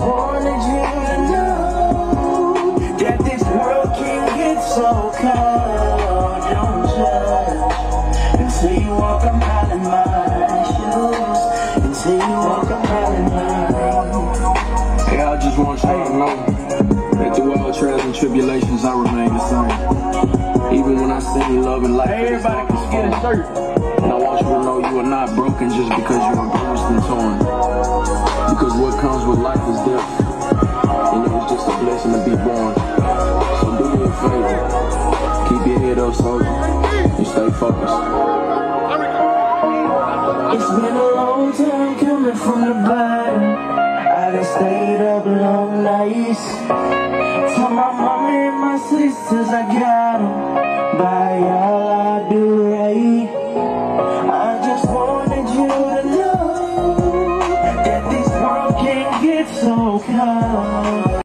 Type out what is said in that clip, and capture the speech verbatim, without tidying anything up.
wanted you to know that this world can get so cold. Don't judge until you walk a mile in my shoes. Until you walk a mile in mine. Hey, I just want you to know that through all trials and tribulations, I remain the same. Even when I sing love and life, hey, everybody can get a shirt. And I want you to know you are not broken just because you are bruised and torn. Because what comes with life is death, and it was just a blessing to be born. So do me a favor, keep your head up, soldier, and stay focused. It's been a long time coming from the bottom. I done stayed up long nights. Told my mama and my sisters I got 'em. By all I do right. I just wanted you to know that this world can get so cold.